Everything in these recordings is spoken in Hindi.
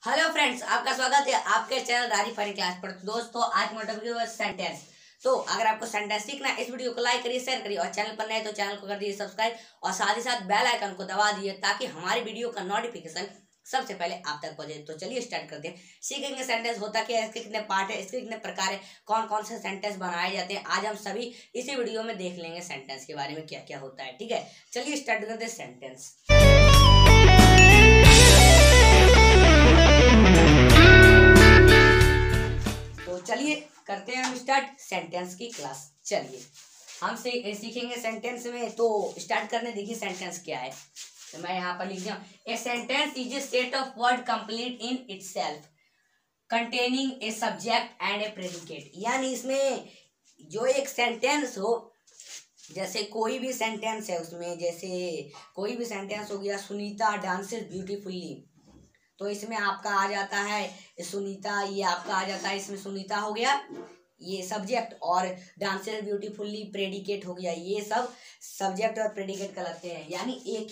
हेलो फ्रेंड्स, आपका स्वागत है आपके चैनल राजी फनी क्लास पर। दोस्तों, आज का टॉपिक है सेंटेंस। तो अगर आपको सेंटेंस सीखना है, इस वीडियो को लाइक करिए, शेयर करिए और चैनल पर नए तो चैनल को कर दीजिए सब्सक्राइब और साथ ही साथ बेल आइकन को दबा दीजिए ताकि हमारी वीडियो का नोटिफिकेशन सबसे पहले आप तक पहुंचे। तो चलिए स्टार्ट करते हैं। सीखेंगे सेंटेंस होता क्या है, इसके कितने पार्ट है, इसके कितने प्रकार है, कौन कौन से सेंटेंस बनाए जाते हैं। आज हम सभी इसी वीडियो में देख लेंगे सेंटेंस के बारे में क्या क्या होता है। ठीक है, चलिए स्टार्ट करते हैं सेंटेंस। चलिए करते हैं हम स्टार्ट सेंटेंस की क्लास। चलिए हम सीखेंगे सेंटेंस में। तो स्टार्ट करने देखिए सेंटेंस क्या है। तो मैं यहाँ पर लिख दिया, a sentence is a set of word complete in itself containing a subject and a predicate. यानी इसमें जो एक सेंटेंस हो, जैसे कोई भी सेंटेंस है उसमें, जैसे कोई भी सेंटेंस हो गया, सुनीता डांसेस ब्यूटीफुल्ली, तो इसमें आपका आ जाता है सुनीता, ये आपका आ जाता है, इसमें सुनीता हो गया ये सब्जेक्ट और डांसेस ब्यूटीफुल्ली प्रेडिकेट हो गया। ये सब सब्जेक्ट और प्रेडिकेट कहलाते हैं। यानी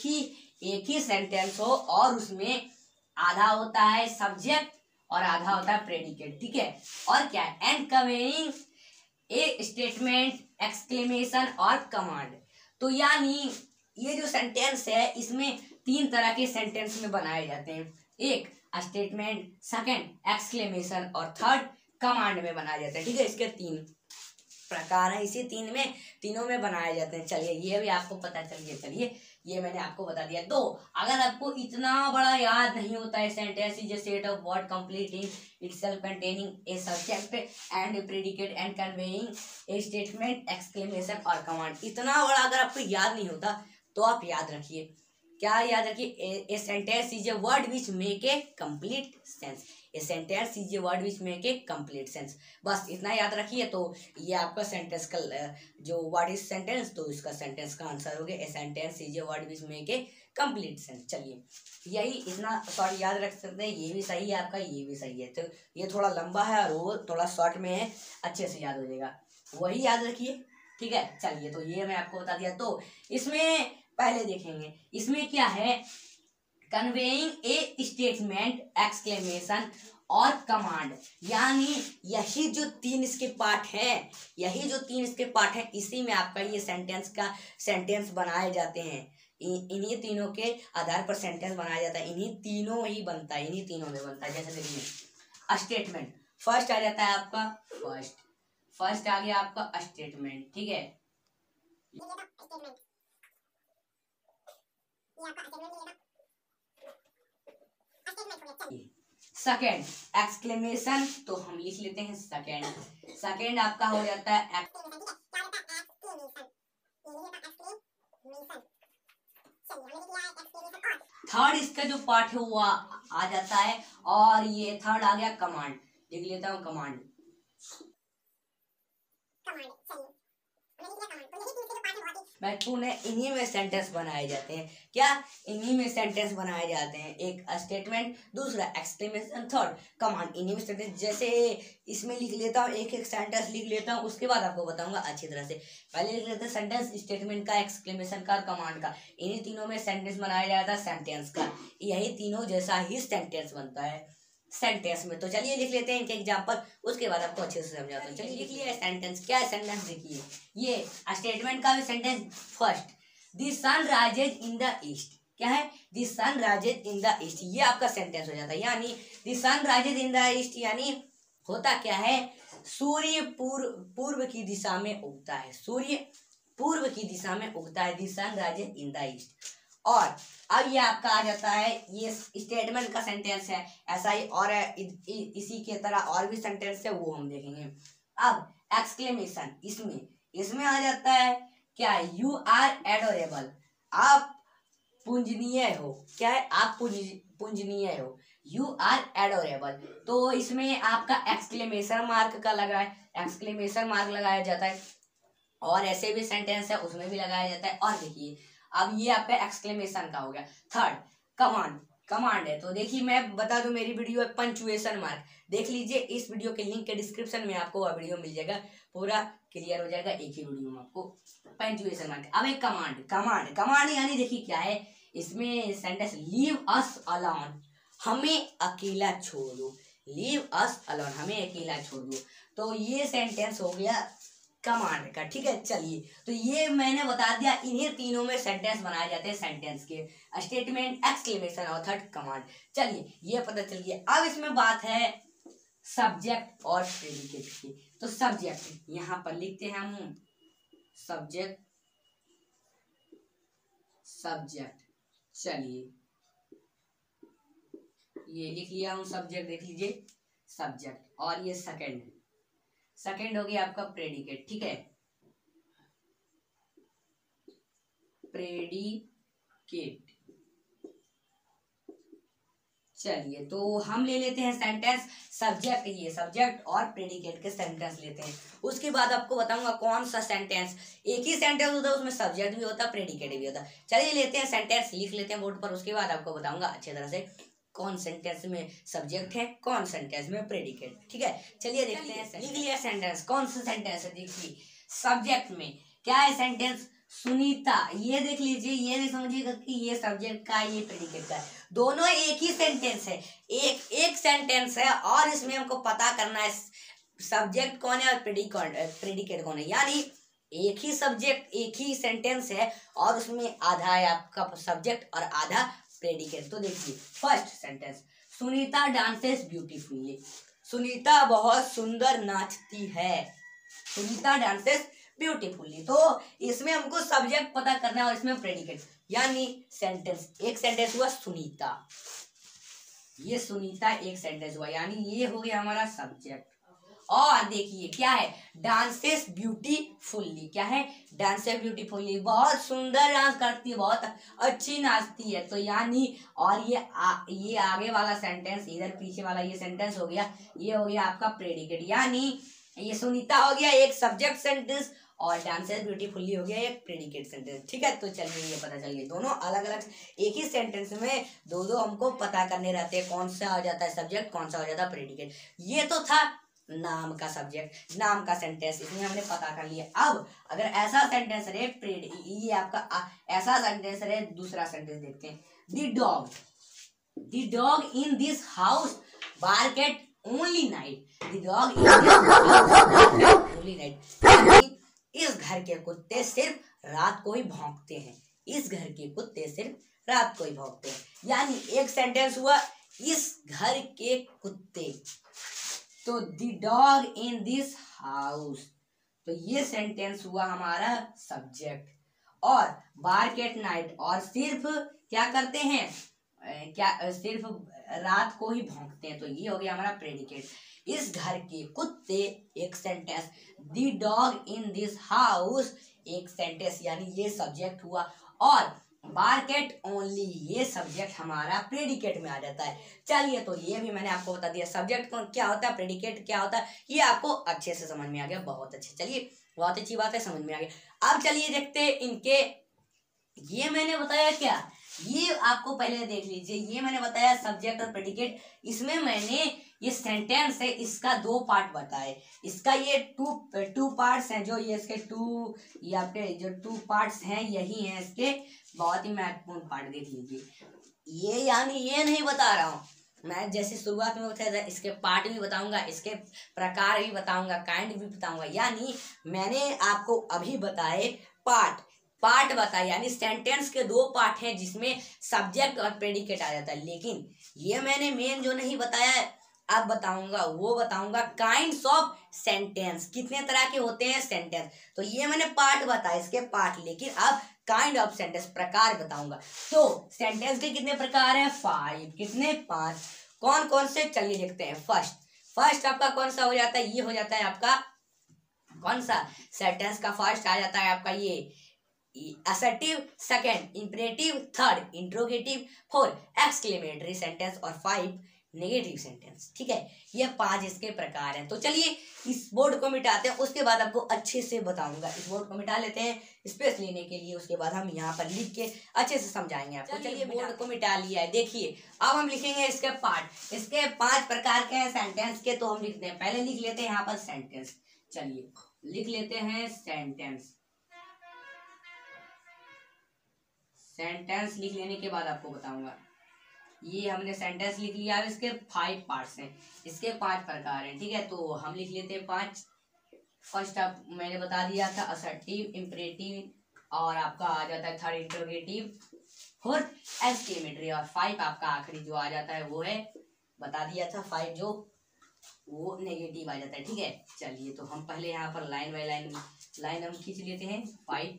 एक ही सेंटेंस हो और उसमें आधा होता है सब्जेक्ट और आधा होता है प्रेडिकेट। ठीक है, और क्या है, and conveying a statement, exclamation और कमांड। तो यानी ये जो सेंटेंस है, इसमें तीन तरह के सेंटेंस में बनाए जाते हैं। एक स्टेटमेंट, सेकंड एक्सक्लेमेशन और थर्ड कमांड में बनाया जाता है। ठीक है, इसके तीन प्रकार है, इसी तीनों में बनाए जाते हैं। चलिए ये भी आपको पता चल गया। चलिए ये मैंने आपको बता दिया। तो अगर आपको इतना बड़ा याद नहीं होता है, sentence is a set of word complete in itself containing a subject and a predicate and conveying a statement, exclamation और कमांड, इतना बड़ा अगर आपको याद नहीं होता तो आप याद रखिए, क्या याद रखिए, a sentence is a word which make a complete sense. A sentence is a word which make a complete sense, बस इतना याद रखिए। तो ये आपका सेंटेंस का जो वर्ड इज सेंटेंस, तो इसका सेंटेंस का आंसर हो गया a sentence is a word which make a complete sense. चलिए यही इतना शॉर्ट याद रख सकते हैं। ये भी सही है आपका, ये भी सही है। तो ये थोड़ा लंबा है और वो थोड़ा शॉर्ट में है, अच्छे से याद हो जाएगा, वही याद रखिए। ठीक है, चलिए तो ये मैं आपको बता दिया। तो इसमें पहले देखेंगे, इसमें क्या है, कन्वेइंग ए स्टेटमेंट, एक्सक्लेमेशन और कमांड। यानी यही जो तीन इसके पार्ट हैं, इसी में आपका ये सेंटेंस बनाए जाते हैं। इन्हीं तीनों के आधार पर सेंटेंस बनाया जाता है। इन्हीं तीनों में बनता है। जैसे देखिए स्टेटमेंट, फर्स्ट आ जाता है आपका फर्स्ट आ गया आपका स्टेटमेंट। ठीक है, सेकेंड एक्सक्लेमेशन, तो हम लिख लेते हैं सेकेंड आपका हो जाता है। थर्ड इसका जो पार्ट है वो आ जाता है, और ये थर्ड आ गया कमांड। लिख लेता हूँ कमांड। महत्वपूर्ण है, इन्हीं में सेंटेंस बनाए जाते हैं। क्या, इन्हीं में सेंटेंस बनाए जाते हैं। एक स्टेटमेंट, दूसरा एक्सक्लेमेशन, थर्ड कमांड। इन्हीं में सेंटेंस, जैसे इसमें लिख लेता हूँ, एक सेंटेंस लिख लेता हूँ, उसके बाद आपको बताऊंगा अच्छी तरह से। पहले लिख लेते हैं सेंटेंस, स्टेटमेंट का, एक्सक्लेमेशन का, कमांड का। इन्हीं तीनों में सेंटेंस बनाया जाता है सेंटेंस का। यही तीनों जैसा ही सेंटेंस बनता है सेंटेंस में। तो चलिए लिख लेते हैं इनके एग्जांपल, उसके बाद आपको अच्छे से समझाता हूँ। चलिए लिख लिया सेंटेंस। क्या है सेंटेंस, देखिए ये स्टेटमेंट का भी sentence. First, the sun rises in the east. क्या है, the sun rises in the east, ये आपका सेंटेंस हो जाता है। यानी the sun rises in the east, यानी होता क्या है, सूर्य पूर्व की दिशा में उगता है। सूर्य पूर्व की दिशा में उगता है, the sun rises in the east. और अब ये आपका आ जाता है, ये स्टेटमेंट का सेंटेंस है। ऐसा ही और इसी के तरह और भी सेंटेंस है, वो हम देखेंगे। अब एक्सक्लेमेशन, इसमें आ जाता है क्या, यू आर एडोरेबल, आप पूजनीय हो। क्या है, आप पूजनीय हो, यू आर एडोरेबल। तो इसमें आपका एक्सक्लेमेशन मार्क लगाया जाता है। और ऐसे भी सेंटेंस है, उसमें भी लगाया जाता है। और देखिए अब ये आपका एक्सक्लेमेशन का हो गया। थर्ड कमांड है। तो देखिए मैं बता दूं, मेरी वीडियो है पंचुएशन मार्क, देख लीजिए। इस वीडियो के लिंक के डिस्क्रिप्शन में आपको वह वीडियो मिल जाएगा, पूरा क्लियर हो जाएगा एक ही वीडियो में आपको पंचुएशन मार्क। अब एक कमांड यानी देखिए क्या है, इसमें सेंटेंस, लीव अस अलोन, हमें अकेला छोड़ दो, लीव अस अलोन, हमें अकेला छोड़ दो। तो ये सेंटेंस हो गया कमांड का, ठीक है। चलिए, तो ये मैंने बता दिया, इन्हीं तीनों में सेंटेंस बनाए जाते हैं सेंटेंस के, स्टेटमेंट, एक्सक्लेमेशन और थर्ड कमांड। चलिए, ये पता चल गया। अब इसमें बात है सब्जेक्ट और प्रेडिकेट की। तो सब्जेक्ट यहाँ पर लिखते हैं हम, सब्जेक्ट, सब्जेक्ट। चलिए, ये लिख लिया हूं सब्जेक्ट, देख लीजिए सब्जेक्ट। और ये सेकंड, सेकंड हो गया आपका प्रेडिकेट, ठीक है, प्रेडिकेट। चलिए, तो हम ले लेते हैं सेंटेंस सब्जेक्ट, ये सब्जेक्ट और प्रेडिकेट के सेंटेंस लेते हैं। उसके बाद आपको बताऊंगा कौन सा सेंटेंस, एक ही सेंटेंस होता है उसमें सब्जेक्ट भी होता है प्रेडिकेट भी होता है। चलिए लेते हैं सेंटेंस, लिख लेते हैं बोर्ड पर। उसके बाद आपको बताऊंगा अच्छी तरह से कौन सेंटेंस में सब्जेक्ट है, कौन सेंटेंस में प्रेडिकेट, ठीक है। चलिए देखते हैं, लिख लिया सेंटेंस। कौन सा सेंटेंस है, देखिए सब्जेक्ट में क्या है सेंटेंस, सुनीता। ये देख लीजिए, ये नहीं समझिएगा कि ये सब्जेक्ट का ये प्रेडिकेट का है, दोनों एक ही सेंटेंस है, एक सेंटेंस है। और इसमें हमको पता करना है सब्जेक्ट कौन है और प्रेडिकेट कौन है। यानी एक ही सब्जेक्ट, एक ही सेंटेंस है और उसमें आधा है आपका सब्जेक्ट और आधा प्रेडिकेट। तो देखिए first sentence, Sunita dances beautifully. Sunita बहुत सुंदर नाचती है, सुनीता डांसेस ब्यूटीफुली। तो इसमें हमको सब्जेक्ट पता करना है और इसमें प्रेडिकेट, यानी सेंटेंस, एक सेंटेंस हुआ सुनीता, ये सुनीता एक सेंटेंस हुआ, यानी ये हो गया हमारा सब्जेक्ट। और देखिए क्या है, डांसेस ब्यूटीफुल्ली, क्या है, डांसेस ब्यूटीफुल्ली, बहुत सुंदर डांस करती है, बहुत अच्छी नाचती है। तो यानी, और ये आगे वाला सेंटेंस, इधर पीछे वाला ये सेंटेंस हो गया, ये हो गया आपका प्रेडिकेट। यानी ये सुनीता हो गया एक सब्जेक्ट सेंटेंस और डांसेस ब्यूटीफुल्ली हो गया एक प्रेडिकेट सेंटेंस, ठीक है। तो चलिए ये पता चल गया, दोनों अलग अलग एक ही सेंटेंस में दो दो हमको पता करने रहते हैं, कौन सा हो जाता है सब्जेक्ट, कौन सा हो जाता है प्रेडिकेट। ये तो था नाम का सब्जेक्ट, नाम का सेंटेंस, इसमें हमने पता कर लिया। अब अगर ऐसा सेंटेंस रहे, ये आपका ऐसा सेंटेंस रहे, दूसरा सेंटेंस देखते हैं। The dog in this house bark at only night, the dog in this house only night. इस घर के कुत्ते सिर्फ रात को ही भौंकते हैं, इस घर के कुत्ते सिर्फ रात को ही भौंकते हैं। यानी एक सेंटेंस हुआ इस घर के कुत्ते, तो the dog in this house, तो ये सेंटेंस हुआ हमारा सब्जेक्ट। और बार्क एट नाइट, और सिर्फ क्या करते हैं, क्या सिर्फ रात को ही भौंकते हैं, तो ये हो गया हमारा प्रेडिकेट। इस घर के कुत्ते एक sentence, the dog in this house एक सेंटेंस, यानी ये सब्जेक्ट हुआ। और बार्केट ओनली ये सब्जेक्ट हमारा प्रेडिकेट में आ जाता है। चलिए, तो ये भी मैंने आपको बता दिया सब्जेक्ट क्या होता है, प्रेडिकेट क्या होता है, ये आपको अच्छे से समझ में आ गया, बहुत अच्छे। चलिए, बहुत अच्छी बात है, समझ में आ गया। अब चलिए देखते हैं इनके, ये मैंने बताया क्या, ये आपको पहले देख लीजिए, ये मैंने बताया सब्जेक्ट और प्रेडिकेट। इसमें मैंने ये सेंटेंस है इसका दो पार्ट बताए, इसका ये टू पार्ट्स हैं, जो ये इसके ये आपके जो टू पार्ट्स हैं यही हैं इसके बहुत ही महत्वपूर्ण पार्ट, देख लीजिए। ये यानी ये नहीं बता रहा हूँ मैं, जैसे शुरुआत में बताया था, इसके पार्ट भी बताऊंगा, इसके प्रकार भी बताऊंगा, काइंड भी बताऊंगा। यानी मैंने आपको अभी बताए पार्ट बताया, यानी सेंटेंस के दो पार्ट हैं जिसमें सब्जेक्ट और प्रेडिकेट आ जाता है। लेकिन ये मैंने मेन जो नहीं बताया है, अब बताऊंगा, वो बताऊंगा काइंड्स ऑफ सेंटेंस, कितने तरह के होते हैं सेंटेंस। तो ये मैंने पार्ट बताया, इसके पार्ट, लेकिन अब काइंड ऑफ सेंटेंस, प्रकार बताऊंगा। तो सेंटेंस के कितने प्रकार हैं, 5, कितने, 5। कौन कौन से, चलिए देखते हैं। फर्स्ट आपका कौन सा हो जाता है, ये हो जाता है आपका कौन सा सेंटेंस का फर्स्ट आ जाता है आपका ये assertive, second imperative, third interrogative, 4 exclamatory sentence और 5 नेगेटिव सेंटेंस, ठीक है। ये 5 इसके प्रकार हैं। तो चलिए इस बोर्ड को मिटाते हैं, उसके बाद आपको अच्छे से बताऊंगा। इस बोर्ड को मिटा लेते हैं स्पेस लेने के लिए, उसके बाद हम यहाँ पर लिख के अच्छे से समझाएंगे आपको। चलिए बोर्ड को मिटा लिया है, देखिए अब हम लिखेंगे इसके पार्ट। इसके 5 प्रकार के हैं सेंटेंस के, तो हम लिखते हैं, पहले लिख लेते हैं यहाँ पर सेंटेंस। चलिए लिख लेते हैं सेंटेंस। सेंटेंस लिख लेने के बाद आपको बताऊंगा ये हमने सेंटेंस लिख लिया। अब इसके 5 पार्ट्स हैं, इसके 5 प्रकार हैं, ठीक है। तो हम लिख लेते हैं 5। फर्स्ट आप मैंने बता दिया था असर्टिव, इम्परेटिव, और आपका आ जाता है थर्ड इंट्रोगेटिव, फोर्थ एक्सक्लेमेटरी, और 5 आपका आखिरी जो आ जाता है वो है, बता दिया था 5 जो वो नेगेटिव आ जाता है, ठीक है। चलिए तो हम पहले यहाँ पर लाइन बाय लाइन हम खींच लेते हैं 5।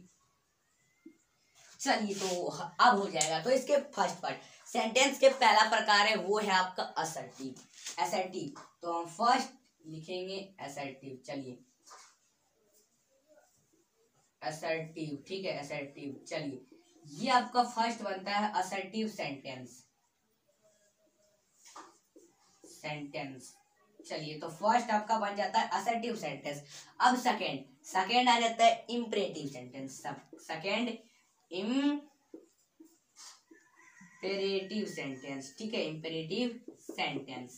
चलिए तो अब हो जाएगा। तो इसके फर्स्ट पार्ट सेंटेंस के पहला प्रकार है वो है आपका असर्टिव। असर्टिव तो हम फर्स्ट लिखेंगे असर्टिव। चलिए असर्टिव, ठीक है असर्टिव। चलिए ये आपका फर्स्ट बनता है असर्टिव सेंटेंस। चलिए तो फर्स्ट आपका बन जाता है असर्टिव सेंटेंस। अब सेकंड आ जाता है imperative sentence. Second imperative sentence, ठीक है इम्पेरेटिव सेंटेंस।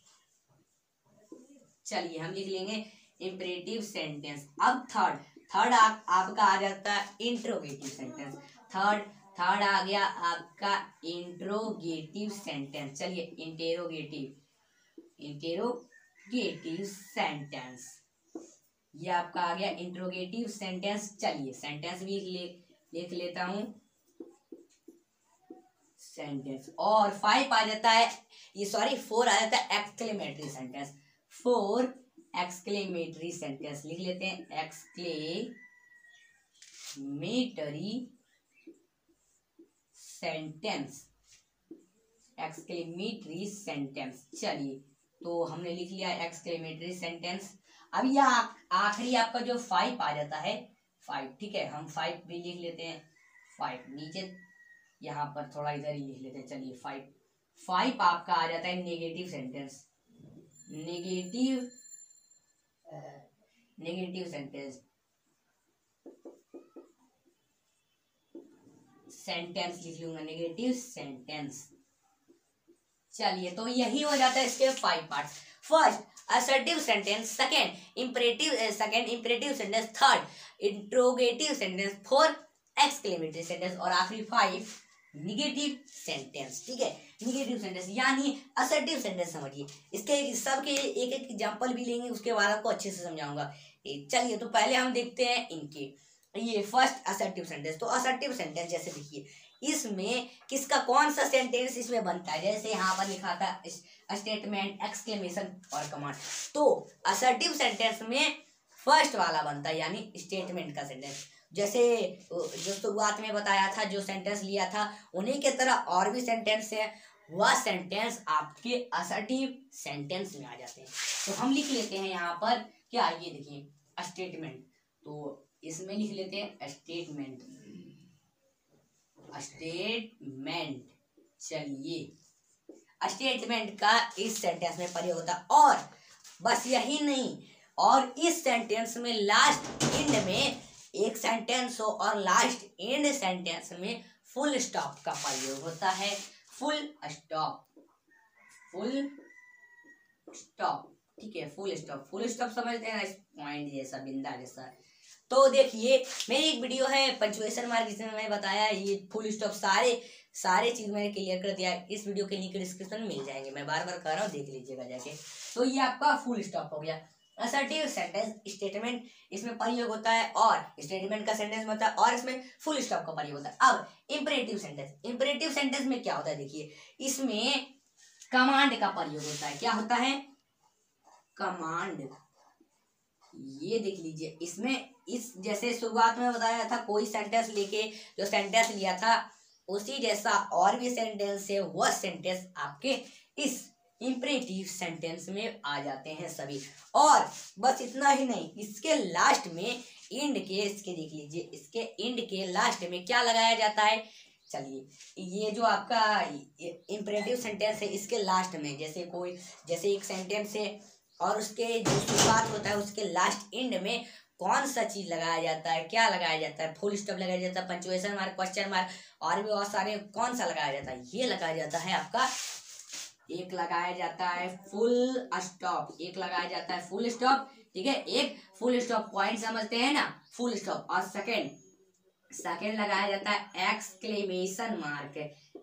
चलिए हम लिख लेंगे इम्पेरेटिव सेंटेंस। अब थर्ड आपका आ जाता है इंट्रोगेटिव सेंटेंस। थर्ड आ गया आपका इंट्रोगेटिव सेंटेंस। चलिए इंटेरोगेटिव सेंटेंस, ये आपका आ गया इंट्रोगेटिव सेंटेंस। चलिए सेंटेंस भी लिख लेता हूं सेंटेंस। और 5 आ जाता है, ये सॉरी 4 आ जाता है एक्सक्लेमेटरी सेंटेंस। 4 एक्सक्लेमेटरी सेंटेंस लिख लेते हैं एक्सक्लेमेटरी सेंटेंस। Exclamatory sentence. चलिए तो हमने लिख लिया एक्सक्लेमेटरी सेंटेंस। अब यह आखिरी आपका जो 5 आ जाता है 5, ठीक है हम 5 भी लिख लेते हैं 5 नीचे, यहाँ पर थोड़ा इधर ही लिख लेते हैं। चलिए 5 आपका आ जाता है नेगेटिव सेंटेंस। नेगेटिव सेंटेंस लिख लूंगा नेगेटिव सेंटेंस। चलिए तो यही हो जाता है इसके 5 parts. First assertive sentence, second imperative sentence, third interrogative sentence, fourth exclamatory sentence, और आखिरी 5 निगेटिव सेंटेंस, ठीक है निगेटिव सेंटेंस। यानी असर्टिव सेंटेंस समझिए, इसके सबके एक एग्जांपल भी लेंगे, उसके बाद आपको अच्छे से समझाऊंगा। चलिए तो पहले हम देखते हैं इनके। ये फर्स्ट असर्टिव सेंटेंस। तो असर्टिव सेंटेंस जैसे देखिए, इसमें किसका कौन सा सेंटेंस इसमें बनता है, जैसे यहाँ पर लिखा था स्टेटमेंट, एक्सक्लेमेशन और कमांड। तो असर्टिव सेंटेंस में फर्स्ट वाला बनता है यानी स्टेटमेंट का सेंटेंस। जैसे जो शुरुआत में बताया था, जो सेंटेंस लिया था उन्हीं के तरह और भी सेंटेंस है, वह सेंटेंस आपके असर्टिव सेंटेंस में आ जाते हैं। तो हम लिख लेते हैं यहाँ पर क्या, ये देखिए स्टेटमेंट, तो इसमें लिख लेते हैं स्टेटमेंट। चलिए स्टेटमेंट का इस सेंटेंस में प्रयोग होता है। और बस यही नहीं, और इस सेंटेंस में लास्ट एंड में एक सेंटेंस हो और लास्ट एंड सेंटेंस में फुल स्टॉप का प्रयोग होता है। फुल स्टॉप, ठीक है फुल स्टॉप समझते हैं, इस पॉइंट जैसा, बिंदा जैसा। तो देखिए मेरी एक वीडियो है पंचुएशन मार्क, जिसमें मैंने बताया ये फुल स्टॉप सारे चीज मैंने क्लियर कर दिया है। इस वीडियो के लिंक डिस्क्रिप्शन में मिल जाएंगे, मैं बार बार कह रहा हूँ, देख लीजिएगा जाके। तो ये आपका फुल स्टॉप हो गया। असर्टिव सेंटेंस, स्टेटमेंट इसमें प्रयोग होता है, और स्टेटमेंट का सेंटेंस में होता है, और इसमें फुल स्टॉप का प्रयोग होता है। अब इंपरेटिव सेंटेंस में क्या होता है, देखिए इसमें कमांड का प्रयोग होता है। क्या होता है, कमांड। ये देख लीजिए इसमें, इस जैसे शुरुआत में बताया था, कोई सेंटेंस लेके जो सेंटेंस लिया था उसी जैसा और भी सेंटेंस है, वह सेंटेंस आपके इस इंपरेटिव सेंटेंस में आ जाते हैं सभी। और बस इतना ही नहीं, इसके लास्ट में एंड के, इसके देख लीजिए, इसके एंड के लास्ट में क्या लगाया जाता है। चलिए ये जो आपका इंपरेटिव सेंटेंस है, इसके लास्ट में जैसे एक सेंटेंस है और उसके जो शुरुआत होता है उसके लास्ट एंड में कौन सा चीज लगाया जाता है, क्या लगाया जाता है, फुल स्टॉप लगाया जाता है, पंचुएशन मार्क, क्वेश्चन मार्क, और भी बहुत सारे, कौन सा लगाया जाता है, ये लगाया जाता है आपका, एक लगाया जाता है फुल स्टॉप, ठीक है। एक फुल स्टॉप पॉइंट समझते हैं ना, फुल स्टॉप। और सेकंड लगाया जाता है एक्सक्लेमेशन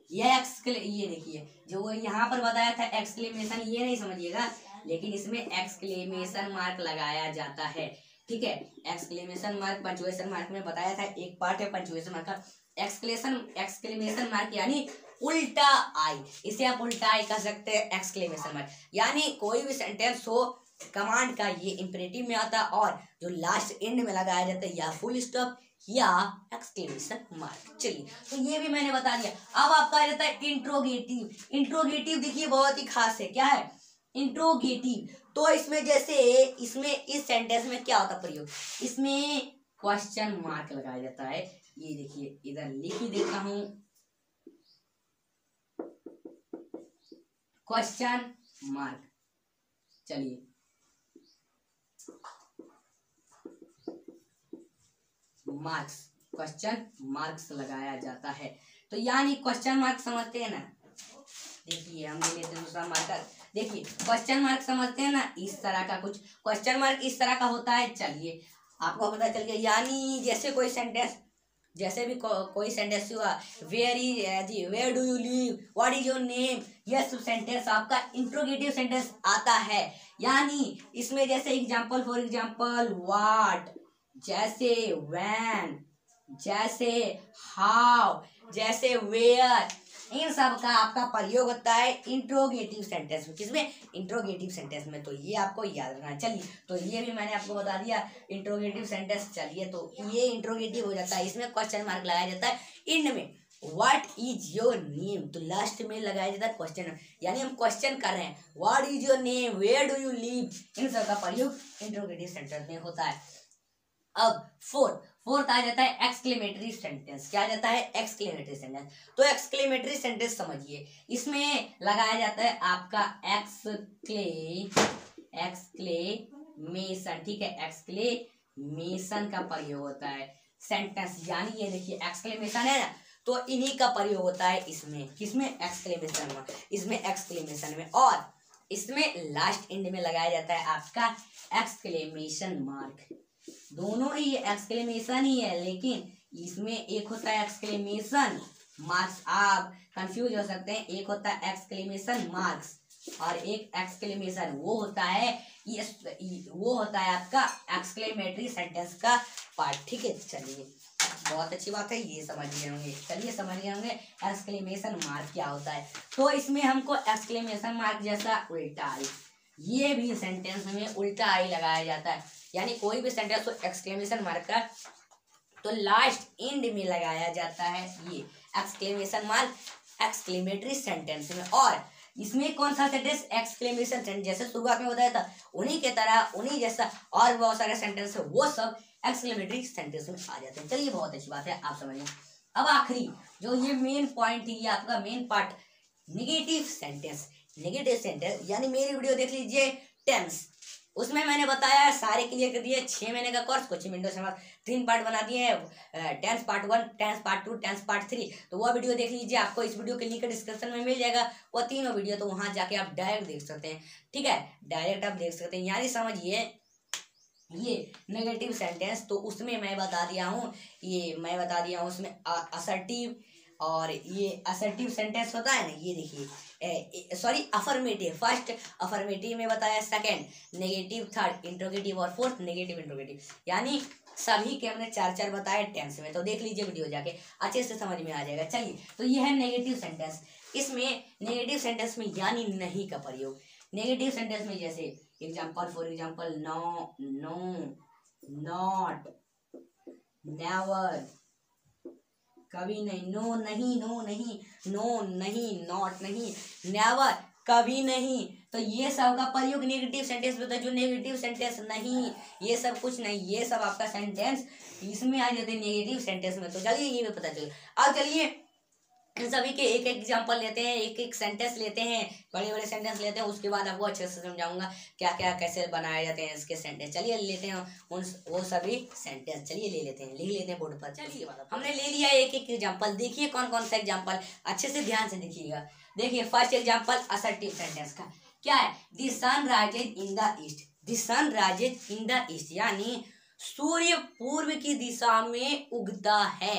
ये देखिए जो यहाँ पर बताया था एक्सक्लेमेशन, ये नहीं समझिएगा, लेकिन इसमें एक्सक्लेमेशन मार्क लगाया जाता है। ठीक है, एक्सक्लेमेशन मार्क पंक्चुएशन मार्क में बताया था, एक पार्ट है पंक्चुएशन मार्क का। एक्सक्लेमेशन मार्क यानी उल्टा आई, इसे आप उल्टा आई कह सकते हैं, एक्सक्लेमेशन मार्क। यानी कोई भी सेंटेंस हो कमांड का ये इंपरेटिव में आता है और जो लास्ट एंड में लगाया जाता है या फुल स्टॉप या एक्सक्लेमेशन मार्क। चलिए, तो ये भी मैंने बता दिया। अब आपका आ जाता है इंट्रोगेटिव। इंट्रोगेटिव देखिए बहुत ही खास है। क्या है इंट्रोगेटिव? तो इसमें जैसे इसमें इस सेंटेंस में क्या होता है प्रयोग, इसमें क्वेश्चन मार्क लगाया जाता है। ये देखिए इधर लिख ही देता हूं, क्वेश्चन मार्क। चलिए, मार्क्स, क्वेश्चन मार्क्स लगाया जाता है। तो यानी क्वेश्चन मार्क समझते हैं ना, देखिए हम ले लेते हैं दूसरा मार्कर। देखिए क्वेश्चन मार्क समझते हैं ना, इस तरह का कुछ क्वेश्चन मार्क इस तरह का होता है। चलिए आपको पता चल गया। यानी जैसे कोई सेंटेंस, जैसे भी कोई सेंटेंस हुआ, where do you live, what is your name, यह सब सेंटेंस आपका इंट्रोगेटिव सेंटेंस आता है। यानी इसमें जैसे एग्जांपल, फॉर एग्जांपल व्हाट, जैसे व्हेन, जैसे हाउ, जैसे वेयर, इन सब का आपका प्रयोग होता है इंट्रोगेटिव सेंटेंस में। किसमें? इंट्रोगेटिव सेंटेंस में। तो ये आपको याद रखना है। चलिए, तो ये भी मैंने आपको बता दिया इंट्रोगेटिव सेंटेंस। चलिए, तो ये इंट्रोगेटिव हो जाता है, इसमें क्वेश्चन मार्क लगाया जाता है एंड में। व्हाट इज योर नेम, तो लास्ट में लगाया जाता है क्वेश्चन, यानी हम क्वेश्चन कर रहे हैं, what is your name, where do you live, इन सब का प्रयोग इंट्रोगेटिव सेंटेंस में होता है। अब फोर्थ आ जाता है एक्सक्लेमेटरी सेंटेंस। क्या आ जाता है? Exclamatory sentence. तो एक्सक्लेमेटरी सेंटेंस समझिए, इसमें लगाया जाता है आपका एक्सक्लेमेशन। ठीक है, एक्सक्लेमेशन का प्रयोग होता है सेंटेंस। यानी ये देखिए एक्सक्लेमेशन है ना, तो इन्हीं का प्रयोग होता है इसमें। किसमें? एक्सक्लेमेशन में। इसमें एक्सक्लेमेशन में, और इसमें लास्ट एंड में लगाया जाता है आपका एक्सक्लेमेशन मार्क। दोनों ही एक्सक्लेमेशन ही है, लेकिन इसमें एक होता है एक्सक्लेमेशन मार्क्स। आप कंफ्यूज हो सकते हैं, एक होता है एक्सक्लेमेशन मार्क्स और एक एक्सक्लेमेशन, वो होता है आपका एक्सक्लेमेटरी सेंटेंस का पार्ट। ठीक है, चलिए बहुत अच्छी बात है, ये समझ गए होंगे। चलिए समझ गए होंगे एक्सक्लेमेशन मार्क क्या होता है। तो इसमें हमको एक्सक्लेमेशन मार्क जैसा उल्टा आई, ये भी सेंटेंस में उल्टा आई लगाया जाता है। यानी कोई भी सेंटेंस हो एक्सक्लेमेशन मार्क का, तो लास्ट एंड में लगाया जाता है ये एक्सक्लेमेशन मार्क एक्सक्लेमेटरी सेंटेंस में। और इसमें कौन सा सेंटेंस? Exclamation sentence. जैसे शुरुआत में बताया था, उन्हीं के तरह, उन्हीं जैसा और बहुत सारे सेंटेंस है, वो सब एक्सक्लेमेटरी सेंटेंस में आ जाते हैं। चलिए बहुत अच्छी बात है, आप समझिए। अब आखिरी जो ये मेन पॉइंट है, ये आपका main part, negative sentence. Negative sentence यानी मेरी वीडियो देख लीजिए टेंस, उसमें मैंने बताया सारे क्लियर कर दिए। 6 महीने का कोर्स कोचिंग विंडो से 3 पार्ट बना दिए हैं, tense part 1, tense part 2, tense part 3। तो वह वीडियो देख लीजिए, आपको इस वीडियो के लिंक डिस्क्रिप्शन में मिल जाएगा, वो तीनों वीडियो। तो वहां जाके आप डायरेक्ट देख सकते हैं। ठीक है, डायरेक्ट आप देख सकते हैं। यानी समझिए ये नेगेटिव सेंटेंस, तो उसमें मैं बता दिया हूँ, उसमें असर्टिव, और ये असर्टिव सेंटेंस होता है ना, ये देखिए, सॉरी अफर्मेटिव, फर्स्ट अफर्मेटिव में बताया, सेकंड नेगेटिव, थर्ड इंट्रोगेटिव और फोर्थ नेगेटिव इंट्रोगेटिव। यानी सभी के हमने 4-4 बताए टेंस में। तो देख लीजिए वीडियो जाके, अच्छे से समझ में आ जाएगा। चलिए, तो ये है नेगेटिव सेंटेंस। इसमें नेगेटिव सेंटेंस में यानी नहीं का प्रयोग। नेगेटिव सेंटेंस में जैसे example, for example no, no, not, never, कभी नहीं, नो नहीं, नो नहीं, नो नहीं, नॉट नहीं, नेवर कभी नहीं। तो ये सब का प्रयोग नेगेटिव सेंटेंस में होता है। जो नेगेटिव सेंटेंस नहीं, ये सब कुछ नहीं, ये सब आपका सेंटेंस इसमें आ जाते हैं नेगेटिव सेंटेंस में। तो चलिए ये भी पता चला। अब चलिए इन सभी के एक एक एग्जाम्पल लेते हैं, एक एक सेंटेंस लेते हैं, बड़े बड़े सेंटेंस लेते हैं, उसके बाद आपको अच्छे से समझाऊंगा क्या क्या कैसे बनाए जाते हैं इसके सेंटेंस। चलिए लेते हैं वो सभी सेंटेंस, चलिए ले लेते हैं, लिख लेते हैं बोर्ड पर। चलिए हमने ले लिया एक एक एग्जाम्पल। देखिए कौन कौन सा एग्जाम्पल, अच्छे से ध्यान से देखिएगा। देखिए फर्स्ट एग्जाम्पल असर्टिव सेंटेंस का क्या है? The sun rises in the east. The sun rises in the east यानी सूर्य पूर्व की दिशा में उगता है।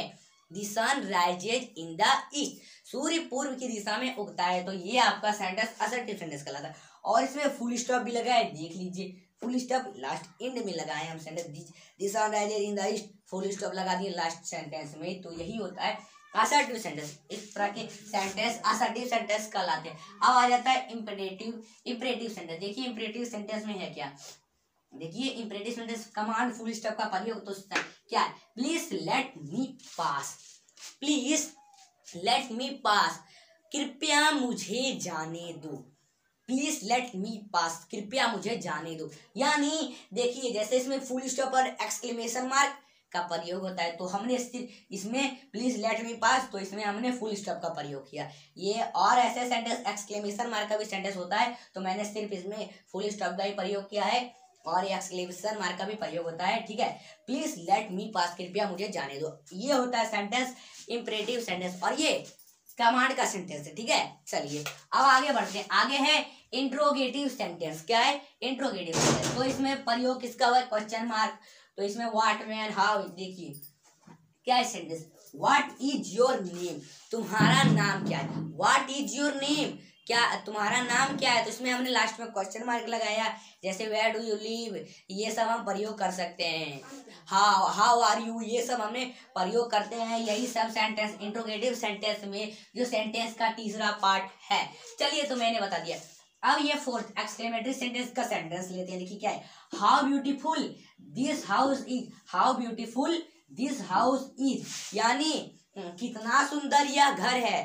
The sun rises in the east, सूर्य पूर्व की दिशा में उगता है। तो ये आपका सेंटेंस असर्टिव सेंटेंस कहलाता है। और इसमें फुल स्टॉप भी लगा है, देख लीजिए, फुल स्टॉप लास्ट एंड में लगाए हम sentence, the sun rises in the east, full stop लगा दिए लास्ट सेंटेंस में। तो यही होता है असर्टिव सेंटेंस। इस तरह के सेंटेंस असर्टिव सेंटेंस कहलाते हैं। अब आ जाता है इंपरेटिव सेंटेंस। देखिए इंपरेटिव सेंटेंस में है क्या, देखिए imperative sentence command full stop का प्रयोग तो क्या है, please let me pass, please let me pass, कृपया मुझे जाने दो, प्लीज लेट मी पास, कृपया मुझे जाने दो। यानी देखिए जैसे इसमें फुल स्टॉप और एक्सक्लेमेशन मार्क का प्रयोग होता है, तो हमने इसमें प्लीज लेट मी पास, तो इसमें हमने फुल स्टॉप का प्रयोग किया। ये और ऐसे सेंटेंस एक्सक्लेमेशन मार्क का भी सेंटेंस होता है, तो मैंने सिर्फ इसमें फुल स्टॉप का ही प्रयोग किया है और एक्सक्लेमेशन मार्क का भी प्रयोग होता है। ठीक है, प्लीज लेट मी पास, कृपया मुझे जाने दो, ये होता है सेंटेंस इंपरेटिव सेंटेंस और ये कमांड का सेंटेंस है। ठीक है, चलिए अब आगे बढ़ते हैं। आगे है इंट्रोगेटिव सेंटेंस। क्या है इंट्रोगेटिव सेंटेंस, तो इसमें प्रयोग किसका हुआ, क्वेश्चन मार्क। तो इसमें व्हाट, व्हेन, हाउ, देखिए क्या है sentence, what is your name, तुम्हारा नाम क्या है, व्हाट इज योर नेम, क्या तुम्हारा नाम क्या है। तो इसमें हमने लास्ट में क्वेश्चन मार्क लगाया, जैसे वेयर डू यू लिव, ये सब हम प्रयोग कर सकते हैं। हाउ आर यू, ये सब हमने प्रयोग करते हैं। यही सब सेंटेंस इंट्रोगेटिव सेंटेंस में जो सेंटेंस का तीसरा पार्ट है। चलिए तो मैंने बता दिया। अब ये फोर्थ एक्सक्लेमेटरी सेंटेंस का सेंटेंस लेते हैं। देखिए क्या है, how beautiful this house is, how beautiful this house is, यानी कितना सुंदर यह घर है,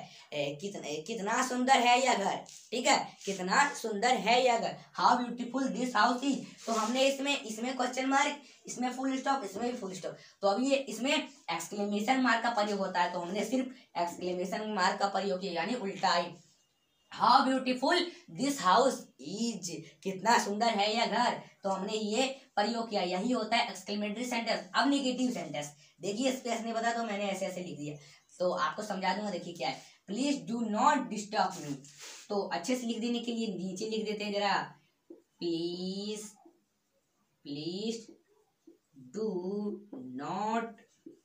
कितना सुंदर है यह घर। ठीक है, कितना सुंदर है यह घर, how beautiful this house is. तो हमने इसमें क्वेश्चन मार्क, इसमें फुल स्टॉप, इसमें भी फुल स्टॉप। तो अब ये इसमें एक्सक्लेमेशन मार्क का प्रयोग होता है, तो हमने सिर्फ एक्सक्लेमेशन मार्क का प्रयोग किया, यानी उल्टा ही, how beautiful this house is, कितना सुंदर है यह घर। तो हमने ये प्रयोग किया, यही होता है एक्सक्लेमेटरी सेंटेंस। अब नेगेटिव सेंटेंस, देखिए स्पेस नहीं पता तो मैंने ऐसे ऐसे लिख दिया, तो आपको समझा दूंगा। देखिए क्या है, please do not disturb me, तो अच्छे से लिख देने के लिए नीचे लिख देते हैं जरा, please please do not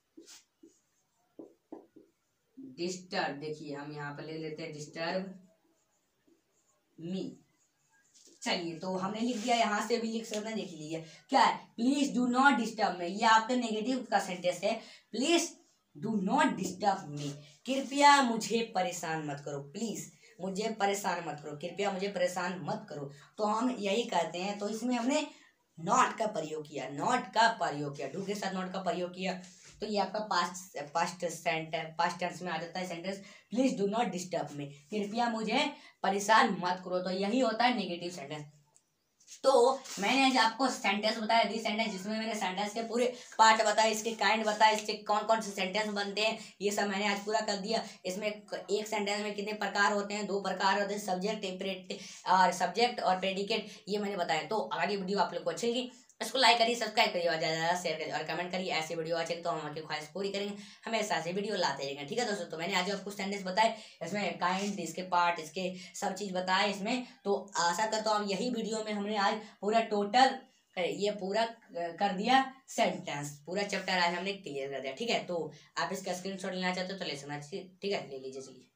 disturb. देखिए हम यहाँ पर ले लेते हैं डिस्टर्ब मी। चलिए तो हमने लिख दिया, यहाँ से भी लिख सकते हैं, देख लीजिए क्या है, please do not disturb me, ये आपका नेगेटिव का सेंटेंस है। Please do not disturb me, कृपया मुझे परेशान मत करो, प्लीज मुझे परेशान मत करो, कृपया मुझे परेशान मत करो। तो हम यही कहते हैं, तो इसमें हमने नॉट का प्रयोग किया, नॉट का प्रयोग किया, डू के साथ नॉट का प्रयोग किया। तो ये आपका पास्ट टेंस में आ जाता है sentence, please do not disturb me, कृपया मुझे परेशान मत करो। तो यही होता है नेगेटिव सेंटेंस। तो मैंने आज आपको सेंटेंस बताया, दी सेंटेंस, जिसमें मैंने सेंटेंस के पूरे पार्ट बताए, इसके काइंड बताए, इसके कौन कौन से सेंटेंस बनते हैं, ये सब मैंने आज पूरा कर दिया। इसमें एक सेंटेंस में कितने प्रकार होते हैं, 2 प्रकार होते हैं, सब्जेक्ट और प्रेडिकेट, ये मैंने बताया। तो आगे वीडियो आप लोग को अच्छी लगी, इसको लाइक करिए, सब्सक्राइब करिए और ज़्यादा ज़्यादा शेयर करिए और कमेंट करिए। ऐसे वीडियो अच्छे तो हम आपकी ख्वाहिश पूरी करेंगे, हमेशा से वीडियो लाते रहेंगे। ठीक है दोस्तों, तो मैंने आज आपको सेंटेंस बताए, इसमें काइंड, इसके पार्ट, इसके सब चीज़ बताए इसमें। तो आशा करता हूँ यही वीडियो में हमने आज पूरा टोटल ये पूरा कर दिया सेंटेंस, पूरा चैप्टर आज हमने क्लियर कर दिया। ठीक है, तो आप इसका स्क्रीनशॉट लेना चाहते हो तो ले सकना, ठीक है, ले लीजिए। चलिए।